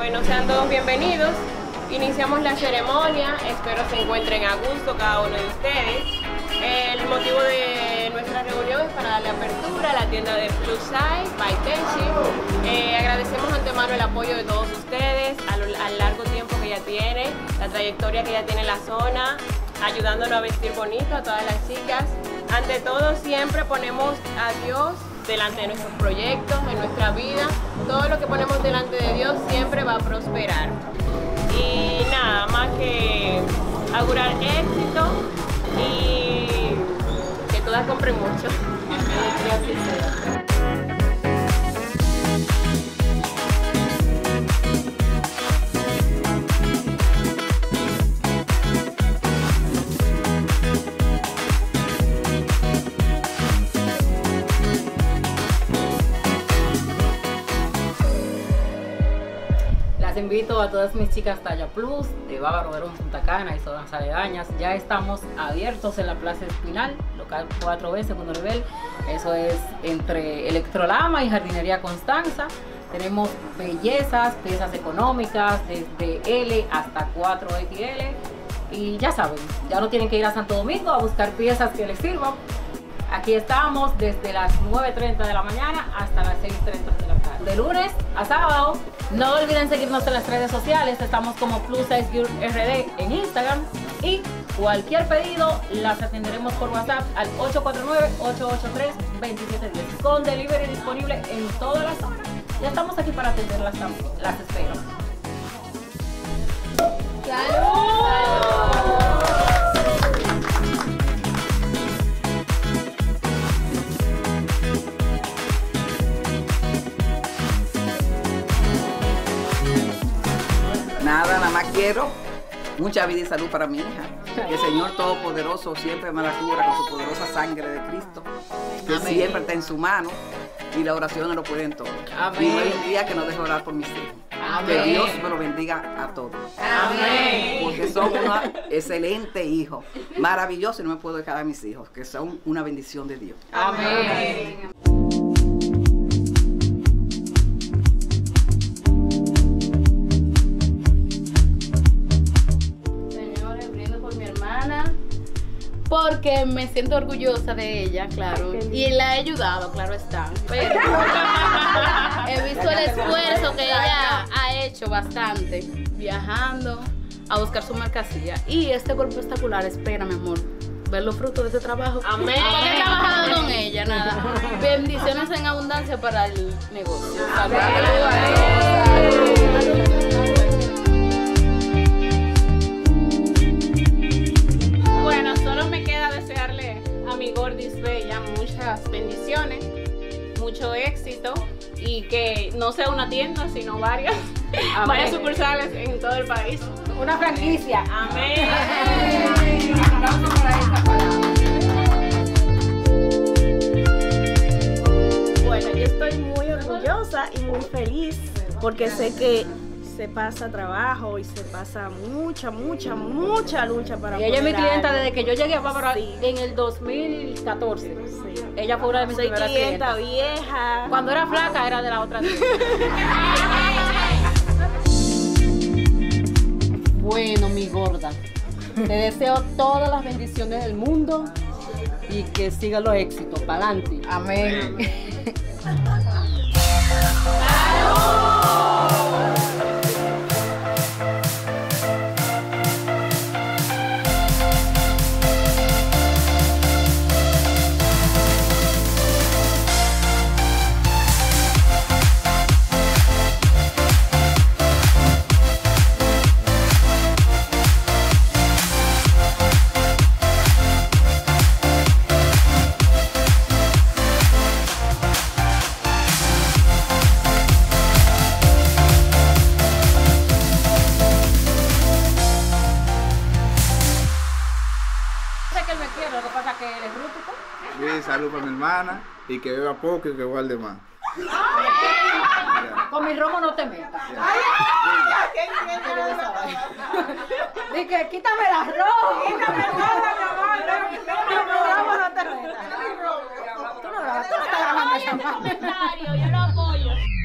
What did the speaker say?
Bueno, sean todos bienvenidos. Iniciamos la ceremonia, espero se encuentren a gusto cada uno de ustedes. El motivo de nuestra reunión es para darle apertura a la tienda de Plus Size by Tenchi. Agradecemos antemano el apoyo de todos ustedes, al largo tiempo que ella tiene, la trayectoria que ella tiene en la zona, ayudándonos a vestir bonito a todas las chicas. Ante todo, siempre ponemos a Dios delante de nuestros proyectos, en nuestra vida. Todo lo que ponemos delante de Dios siempre va a prosperar. Y nada más que augurar éxito y que todas compren mucho. Las invito a todas mis chicas Talla Plus de Bávaro, Verón, Punta Cana y zonas aledañas. Ya estamos abiertos en la Plaza Espinal, local 4B, segundo nivel. Eso es entre Electrolama y Jardinería Constanza. Tenemos bellezas, piezas económicas, desde L hasta 4XL. Y ya saben, ya no tienen que ir a Santo Domingo a buscar piezas que les sirvan. Aquí estamos desde las 9:30 de la mañana hasta las 6:30 de la tarde. De lunes a sábado. No olviden seguirnos en las redes sociales. Estamos como Plus Size Girl RD en Instagram. Y cualquier pedido las atenderemos por WhatsApp al 849-883-2710. Con delivery disponible en todas las zonas. Ya estamos aquí para atenderlas también. Las espero. ¡Salud! Nada más quiero mucha vida y salud para mi hija. Que el Señor Todopoderoso siempre me la cubra con su poderosa sangre de Cristo, que Amén. siempre está en su mano y la oración no lo pueden todo. Amén. Y no hay un día que no deje orar por mis hijos. Amén. Que Dios me lo bendiga a todos. Amén. Porque son unos excelentes hijos, maravillosos, y no me puedo dejar a mis hijos, que son una bendición de Dios. Amén. Porque me siento orgullosa de ella, claro, y la he ayudado, claro está, pero he visto el esfuerzo que ella ha hecho bastante, viajando a buscar su mercancía, y este golpe espectacular, espera mi amor, ver los frutos de ese trabajo. Amén. Porque he trabajado con ella, nada, bendiciones en abundancia para el negocio. Bueno, solo me queda desearle a mi Gordis Bella muchas bendiciones, mucho éxito y que no sea una tienda, sino varias sucursales en todo el país. Una franquicia. Amén. Bueno, yo estoy muy orgullosa y muy feliz porque sé que se pasa trabajo y se pasa mucha lucha para Y ella es mi poder clienta algo. desde que yo llegué a Bávaro Sí. en el 2014. Sí. Ella fue una de mis Soy primeras clienta clientas. vieja. Cuando era flaca era de la otra tienda. Bueno, mi gorda, te deseo todas las bendiciones del mundo y que sigan los éxitos. Para adelante. Amén. Sé que él me quiere, lo que pasa es que él es rústico. Sí, salud para mi hermana y que beba poco y que guarde más. Con mi romo no te metas. Dije, quítame el arroz. Quítame el romo, no te metas. Tú no estás grabando esa Comentario, yo lo apoyo.